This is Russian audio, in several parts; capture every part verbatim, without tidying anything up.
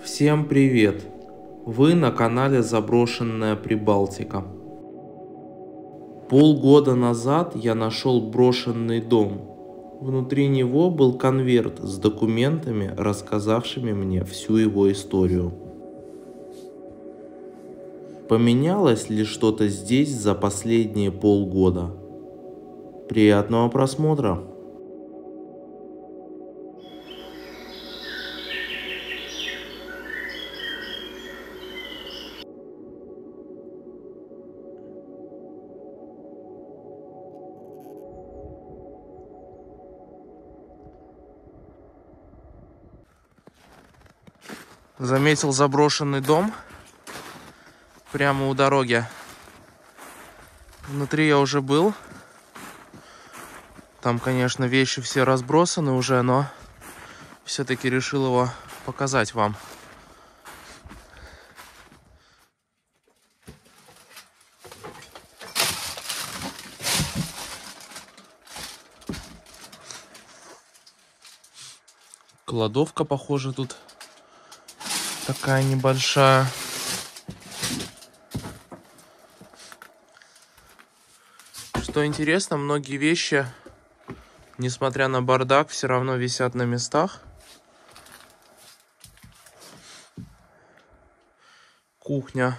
Всем привет! Вы на канале Заброшенная Прибалтика. Полгода назад я нашел брошенный дом. Внутри него был конверт с документами, рассказавшими мне всю его историю. Поменялось ли что-то здесь за последние полгода? Приятного просмотра! Заметил заброшенный дом прямо у дороги. Внутри я уже был. Там, конечно, вещи все разбросаны уже, но все-таки решил его показать вам. Кладовка, похоже, тут такая небольшая. Что интересно, многие вещи, несмотря на бардак, все равно висят на местах. Кухня.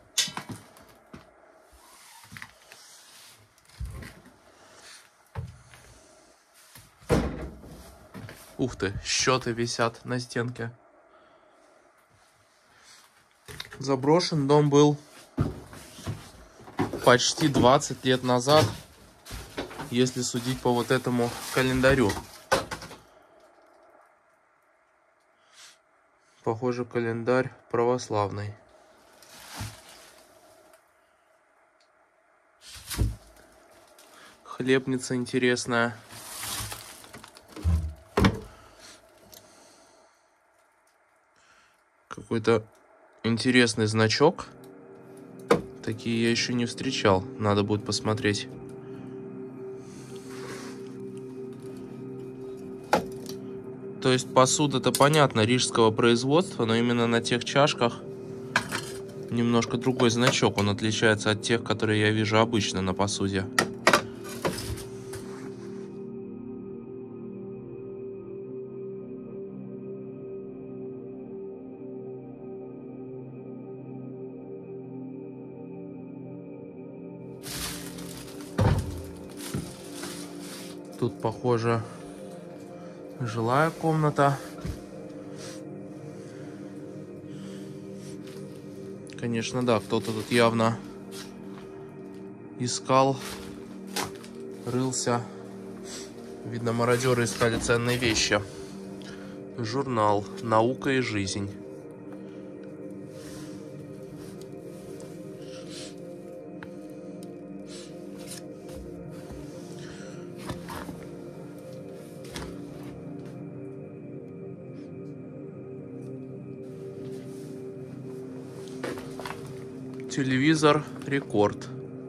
Ух ты, счеты висят на стенке. Заброшен дом был почти двадцать лет назад, если судить по вот этому календарю. Похоже, календарь православный. Хлебница интересная. Какой-то интересный значок. Такие я еще не встречал. Надо будет посмотреть. То есть посуда-то понятно, рижского производства, но именно на тех чашках немножко другой значок. Он отличается от тех, которые я вижу обычно на посуде. Тут, похоже, жилая комната. Конечно, да, кто-то тут явно искал, рылся. Видно, мародеры искали ценные вещи. Журнал «Наука и жизнь». Телевизор «Рекорд».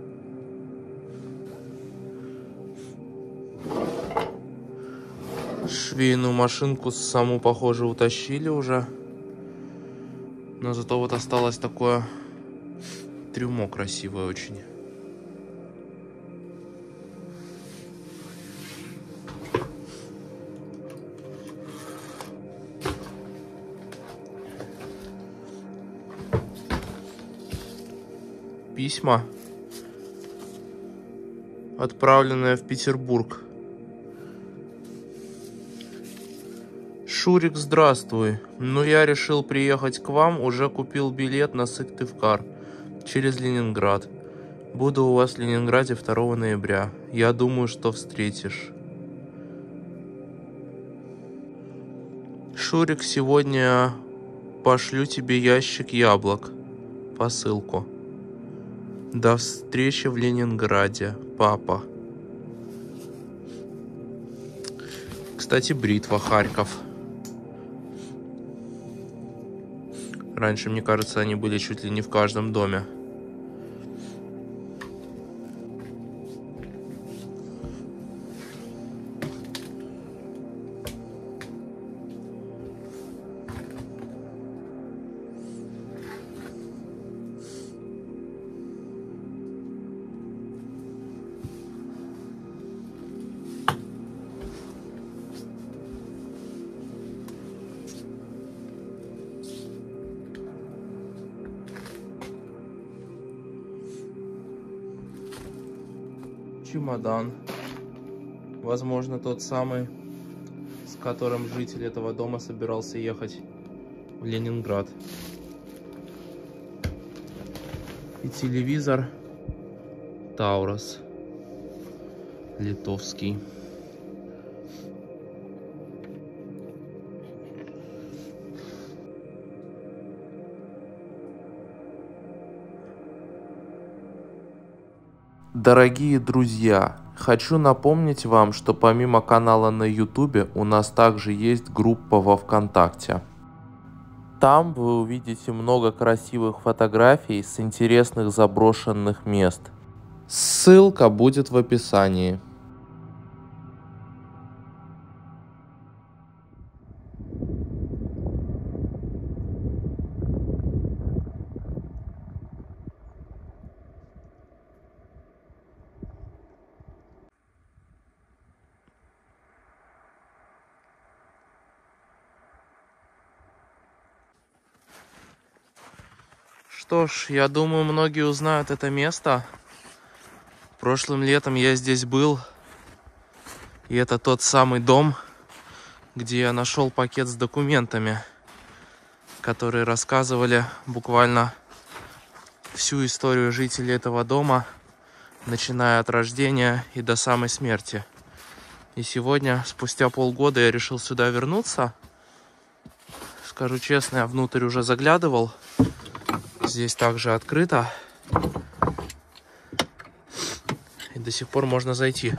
Швейную машинку саму, похоже, утащили уже. Но зато вот осталось такое трюмо красивое очень. Письма, отправленные в Петербург. Шурик, здравствуй. Ну, я решил приехать к вам. Уже купил билет на Сыктывкар через Ленинград. Буду у вас в Ленинграде второго ноября. Я думаю, что встретишь. Шурик, сегодня пошлю тебе ящик яблок. Посылку. До встречи в Ленинграде, папа. Кстати, бритва, Харьков. Раньше, мне кажется, они были чуть ли не в каждом доме. чемодан. Возможно, тот самый, с которым житель этого дома собирался ехать в Ленинград. И телевизор Таурус литовский. Дорогие друзья, хочу напомнить вам, что помимо канала на ютубе у нас также есть группа во ВКонтакте. Там вы увидите много красивых фотографий с интересных заброшенных мест. Ссылка будет в описании. Что ж, я думаю, многие узнают это место. Прошлым летом я здесь был. И это тот самый дом, где я нашел пакет с документами, которые рассказывали буквально всю историю жителей этого дома, начиная от рождения и до самой смерти. И сегодня, спустя полгода, я решил сюда вернуться. Скажу честно, я внутрь уже заглядывал. Здесь также открыто. И до сих пор можно зайти.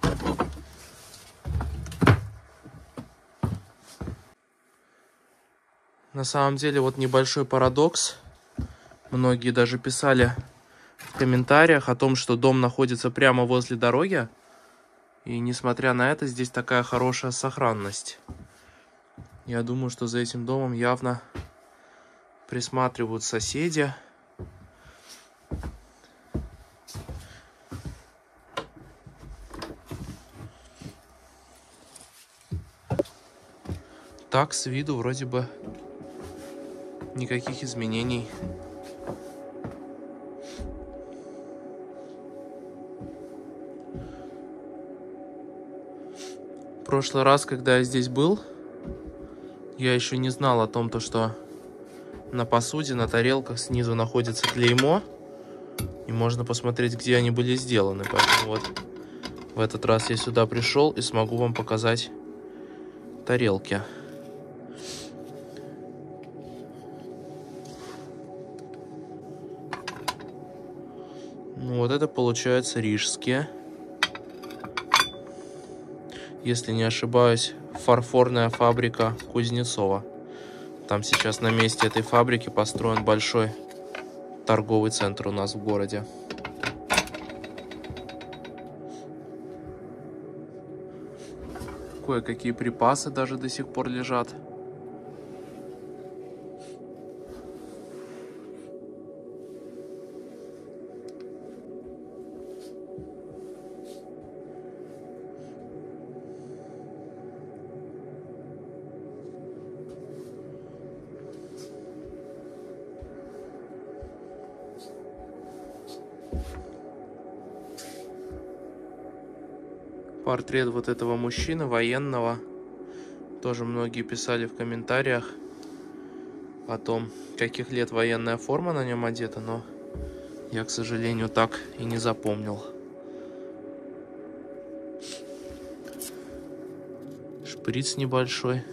На самом деле, вот небольшой парадокс. Многие даже писали в комментариях о том, что дом находится прямо возле дороги. И несмотря на это, здесь такая хорошая сохранность. Я думаю, что за этим домом явно присматривают соседи. Так, с виду вроде бы никаких изменений. В прошлый раз, когда я здесь был, я еще не знал о том, то, что на посуде, на тарелках снизу находится клеймо. И можно посмотреть, где они были сделаны. Поэтому вот в этот раз я сюда пришел и смогу вам показать тарелки. Ну, вот это получается рижские. Если не ошибаюсь, фарфорная фабрика Кузнецова. Там сейчас на месте этой фабрики построен большой торговый центр у нас в городе. Кое-какие припасы даже до сих пор лежат. Портрет вот этого мужчины, военного. Тоже многие писали в комментариях о том, каких лет военная форма на нем одета, но я, к сожалению, так и не запомнил. Шприц небольшой.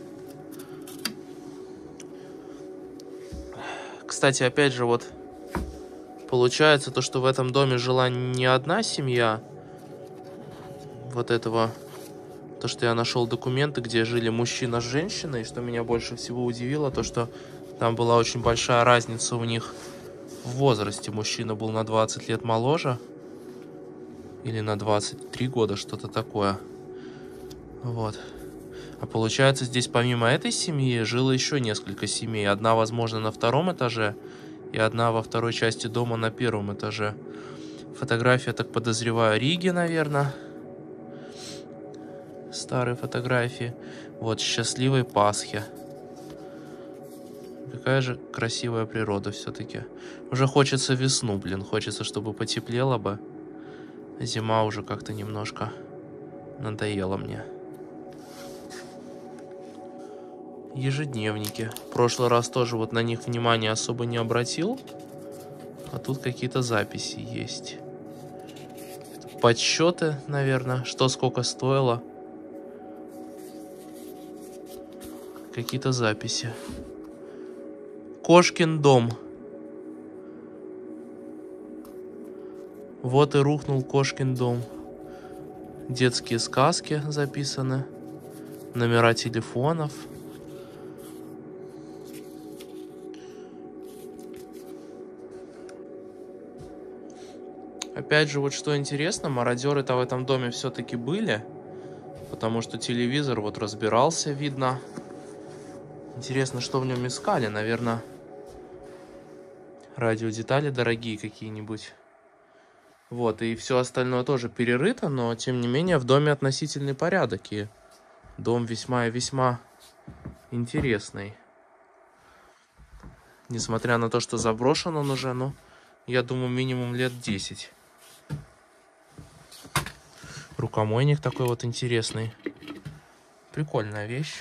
Кстати, опять же, вот получается то, что в этом доме жила не одна семья. Вот этого, то, что я нашел документы, где жили мужчина с женщиной, что меня больше всего удивило, то, что там была очень большая разница у них в возрасте. Мужчина был на двадцать лет моложе, или на двадцать три года, что-то такое. Вот. А получается, здесь помимо этой семьи жило еще несколько семей. Одна, возможно, на втором этаже, и одна во второй части дома на первом этаже. Фотография, так подозреваю, Риги, наверное. Старые фотографии. Вот, счастливой Пасхи. Какая же красивая природа все-таки. Уже хочется весну, блин. Хочется, чтобы потеплело бы. Зима уже как-то немножко надоела мне. Ежедневники. В прошлый раз тоже вот на них внимания особо не обратил. А тут какие-то записи есть. Подсчеты, наверное, что сколько стоило. Какие-то записи. Кошкин дом. Вот и рухнул Кошкин дом. Детские сказки записаны. Номера телефонов. Опять же, вот что интересно, мародеры-то в этом доме все-таки были. Потому что телевизор вот разбирался, видно. Интересно, что в нем искали. Наверное, радиодетали дорогие какие-нибудь. Вот, и все остальное тоже перерыто, но, тем не менее, в доме относительный порядок. И дом весьма и весьма интересный. Несмотря на то, что заброшен он уже, ну, я думаю, минимум лет десять. Рукомойник такой вот интересный. Прикольная вещь.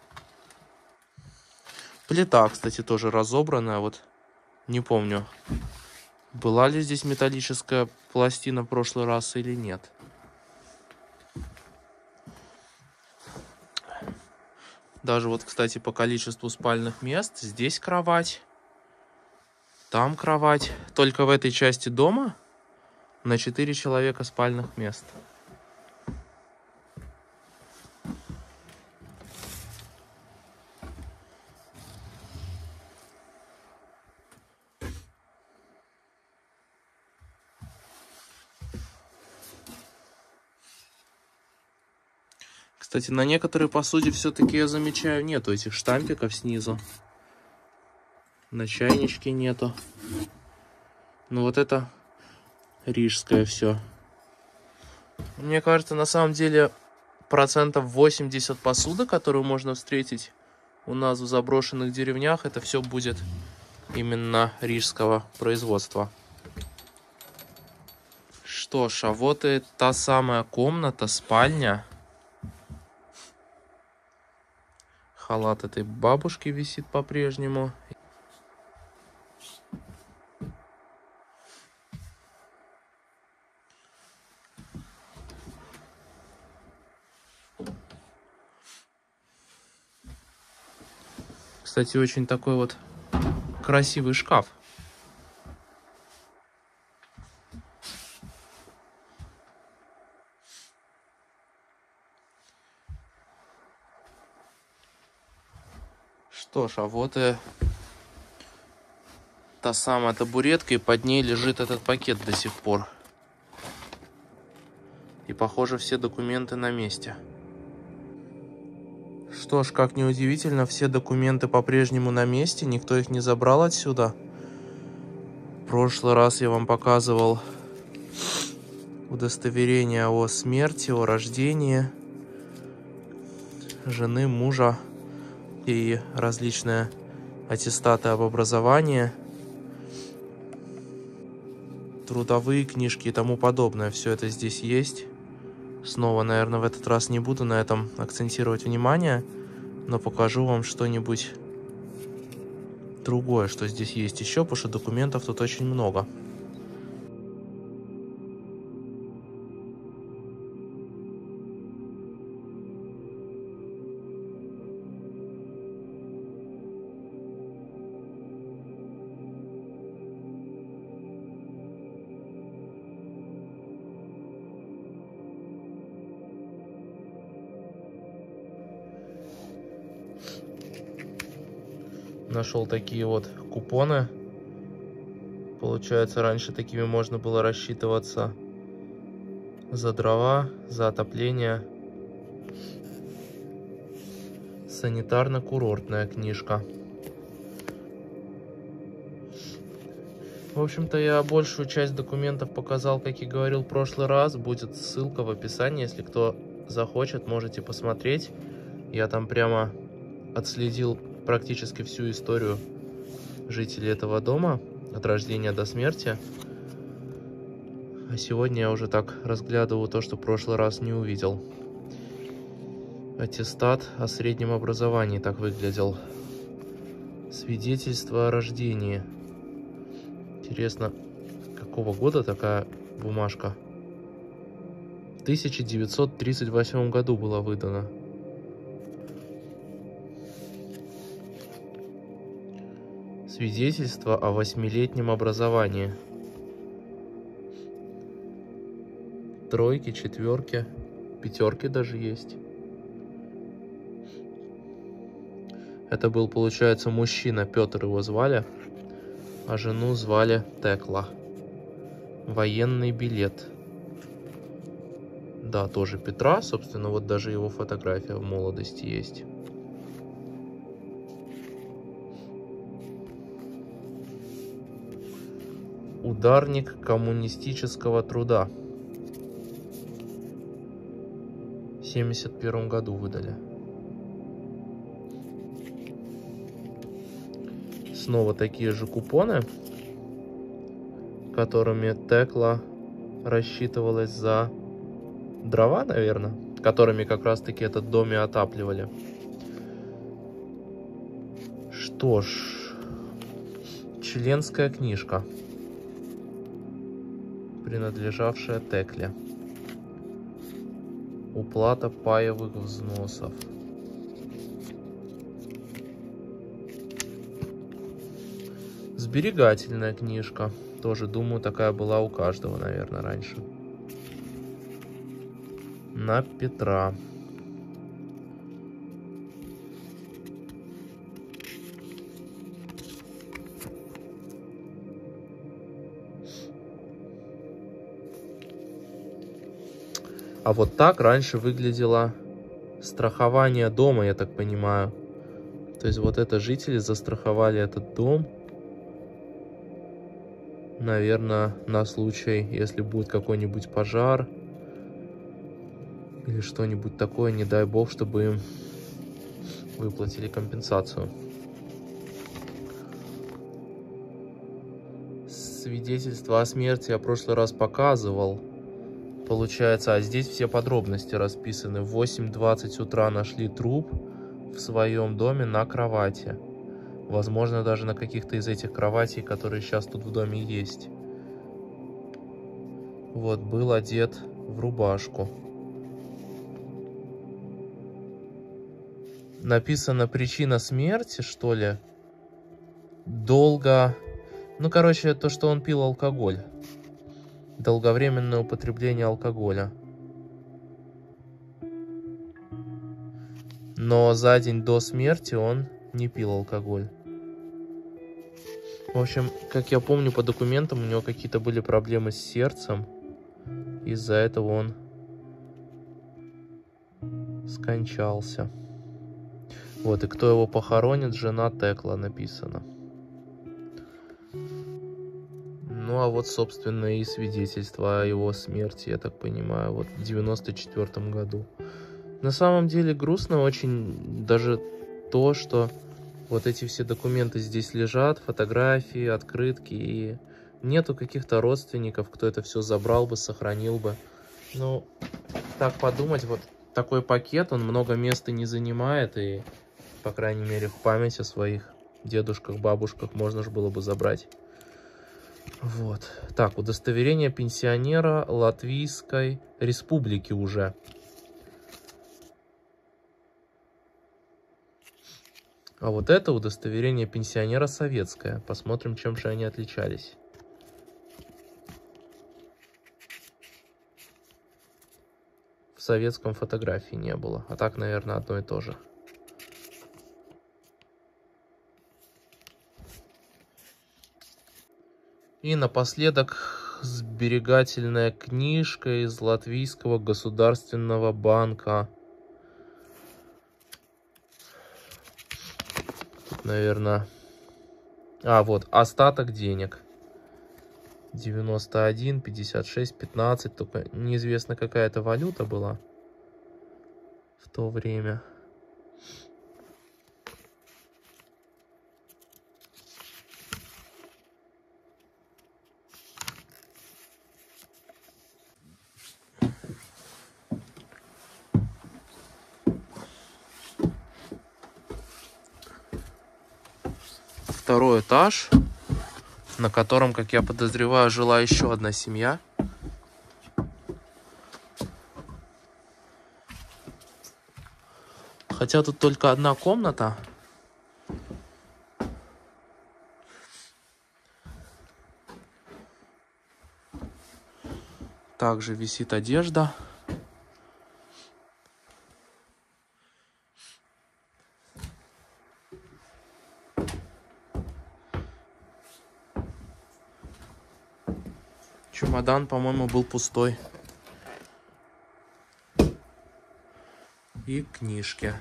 Плита, кстати, тоже разобранная. Вот не помню, была ли здесь металлическая пластина в прошлый раз или нет. Даже вот, кстати, по количеству спальных мест. Здесь кровать. Там кровать. Только в этой части дома на четыре человека спальных мест. Кстати, на некоторой посуде все-таки я замечаю, нету этих штампиков снизу. На чайничке нету. Ну вот это рижское все. Мне кажется, на самом деле процентов восемьдесят посуды, которую можно встретить у нас в заброшенных деревнях, это все будет именно рижского производства. Что ж, а вот и та самая комната, спальня. Халат этой бабушки висит по-прежнему. Кстати, очень такой вот красивый шкаф. Что ж, а вот и та самая табуретка, и под ней лежит этот пакет до сих пор. И, похоже, все документы на месте. Что ж, как неудивительно, все документы по-прежнему на месте, никто их не забрал отсюда. В прошлый раз я вам показывал удостоверение о смерти, о рождении жены, мужа и различные аттестаты об образовании, трудовые книжки и тому подобное. Все это здесь есть. Снова, наверное, в этот раз не буду на этом акцентировать внимание, но покажу вам что-нибудь другое, что здесь есть еще, потому что документов тут очень много. Нашел такие вот купоны. Получается, раньше такими можно было рассчитываться за дрова, за отопление. Санитарно-курортная книжка. В общем-то, я большую часть документов показал, как и говорил в прошлый раз. Будет ссылка в описании, если кто захочет, можете посмотреть. Я там прямо отследил практически всю историю жителей этого дома, от рождения до смерти. А сегодня я уже так разглядываю то, что в прошлый раз не увидел. Аттестат о среднем образовании так выглядел. Свидетельство о рождении. Интересно, какого года такая бумажка? В тысяча девятьсот тридцать восьмом году была выдана. Свидетельство о восьмилетнем образовании. Тройки, четверки, пятерки даже есть. Это был, получается, мужчина, Петр его звали, а жену звали Текла. Военный билет. Да, тоже Петра, собственно, вот даже его фотография в молодости есть. Ударник коммунистического труда. В семьдесят первом году выдали. Снова такие же купоны, которыми Текла рассчитывалась за дрова, наверное, которыми как раз-таки этот дом и отапливали. Что ж, членская книжка, принадлежавшая Текле. Уплата паевых взносов. Сберегательная книжка. Тоже, думаю, такая была у каждого, наверное, раньше. На Петра. А вот так раньше выглядело страхование дома, я так понимаю. То есть вот это жители застраховали этот дом. Наверное, на случай, если будет какой-нибудь пожар или что-нибудь такое, не дай бог, чтобы им выплатили компенсацию. Свидетельство о смерти я в прошлый раз показывал. Получается, а здесь все подробности расписаны. В восемь двадцать утра нашли труп в своем доме на кровати. Возможно, даже на каких-то из этих кроватей, которые сейчас тут в доме есть. Вот, был одет в рубашку. Написана причина смерти, что ли? Долго... Ну, короче, то, что он пил алкоголь. Долговременное употребление алкоголя. Но за день до смерти он не пил алкоголь. В общем, как я помню по документам, у него какие-то были проблемы с сердцем. Из-за этого он скончался. Вот, и кто его похоронит, жена Текла написано. Ну, а вот, собственно, и свидетельство о его смерти, я так понимаю, вот в девяносто четвёртом году. На самом деле грустно очень даже то, что вот эти все документы здесь лежат, фотографии, открытки, и нету каких-то родственников, кто это все забрал бы, сохранил бы. Ну, так подумать, вот такой пакет, он много места не занимает, и, по крайней мере, в память о своих дедушках, бабушках можно же было бы забрать. Вот. Так, удостоверение пенсионера Латвийской Республики уже. А вот это удостоверение пенсионера советское. Посмотрим, чем же они отличались. В советском фотографии не было. А так, наверное, одно и то же. И напоследок сберегательная книжка из Латвийского государственного банка. Тут, наверное... А, вот, остаток денег. девяносто один, пятьдесят шесть, пятнадцать. Только неизвестно, какая это валюта была в то время. второй этаж, на котором, как я подозреваю, жила еще одна семья. Хотя тут только одна комната. Также висит одежда. Чемодан, по-моему, был пустой. И книжки.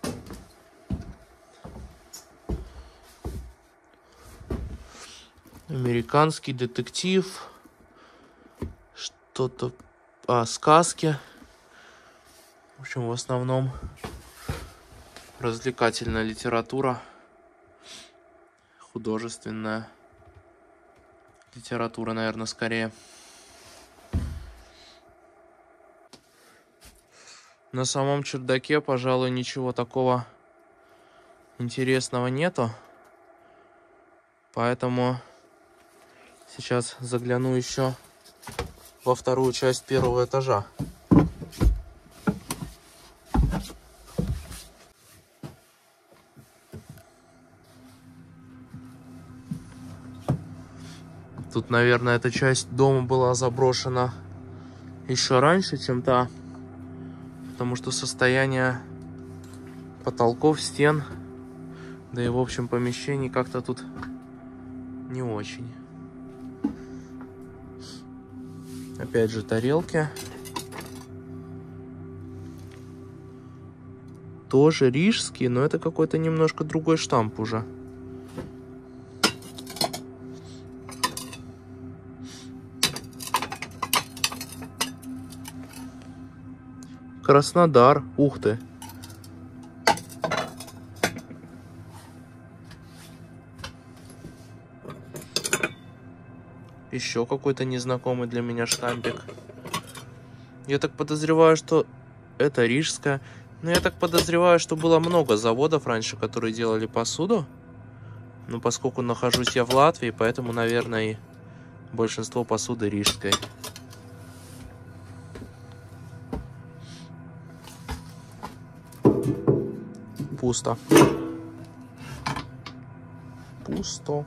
Американский детектив. Что-то... А, сказки. В общем, в основном развлекательная литература. Художественная литература, наверное, скорее. На самом чердаке, пожалуй, ничего такого интересного нету. Поэтому сейчас загляну еще во вторую часть первого этажа. Тут, наверное, эта часть дома была заброшена еще раньше, чем та. Потому что состояние потолков, стен, да и в общем помещений как-то тут не очень. Опять же тарелки. Тоже рижские, но это какой-то немножко другой штамп уже. Краснодар, ух ты. Еще какой-то незнакомый для меня штампик. Я так подозреваю, что это рижская. Но я так подозреваю, что было много заводов раньше, которые делали посуду. Но поскольку нахожусь я в Латвии, поэтому, наверное, и большинство посуды рижской. Пусто. Пусто.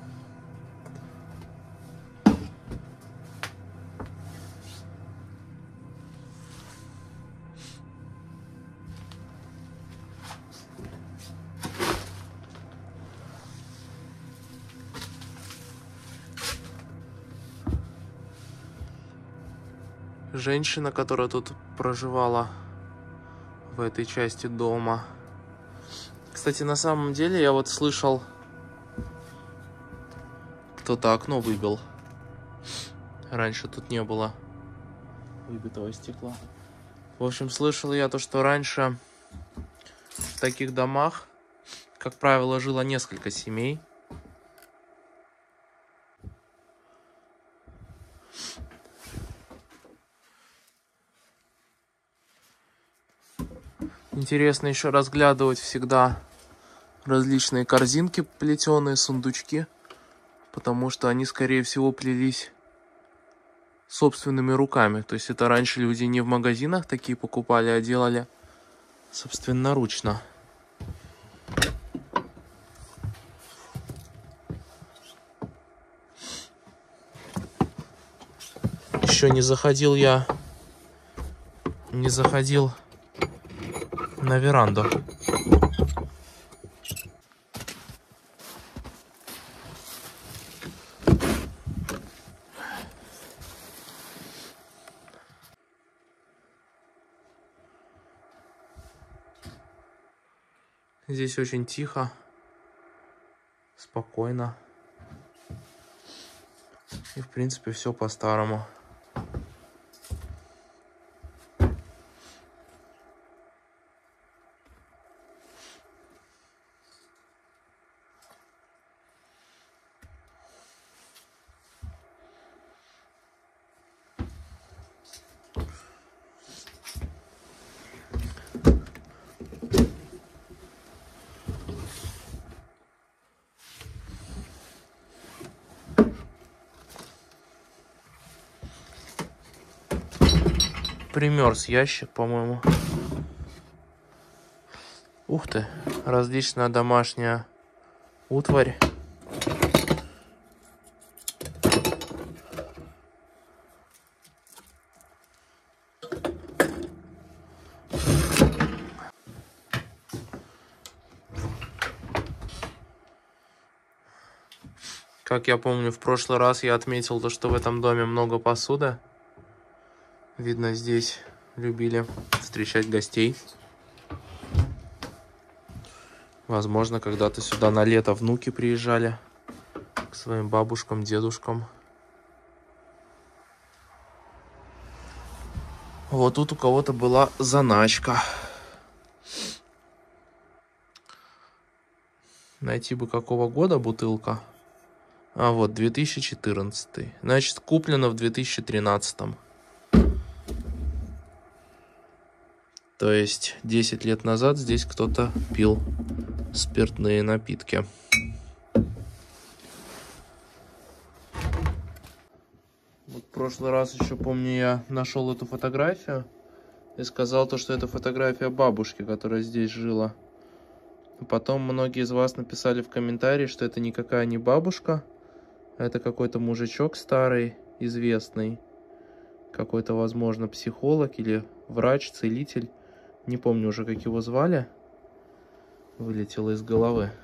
Женщина, которая тут проживала в этой части дома. Кстати, на самом деле я вот слышал, кто-то окно выбил. Раньше тут не было выбитого стекла. В общем, слышал я то, что раньше в таких домах, как правило, жило несколько семей. Интересно еще разглядывать всегда различные корзинки плетеные, сундучки, потому что они, скорее всего, плелись собственными руками. То есть это раньше люди не в магазинах такие покупали, а делали собственноручно. Еще не заходил я, не заходил на веранду. Здесь очень тихо, спокойно. И, в принципе, все по-старому. примерз ящик, по-моему. Ух ты, различная домашняя утварь. Как я помню, в прошлый раз я отметил то, что в этом доме много посуды. Видно, здесь любили встречать гостей. Возможно, когда-то сюда на лето внуки приезжали к своим бабушкам, дедушкам. Вот тут у кого-то была заначка. Найти бы какого года бутылка. А вот две тысячи четырнадцатый. Значит, куплено в две тысячи тринадцатом. То есть десять лет назад здесь кто-то пил спиртные напитки. Вот в прошлый раз еще, помню, я нашел эту фотографию и сказал то, что это фотография бабушки, которая здесь жила. Потом многие из вас написали в комментарии, что это никакая не бабушка, а это какой-то мужичок старый, известный. Какой-то, возможно, психолог или врач, целитель. Не помню уже, как его звали. Вылетело из головы.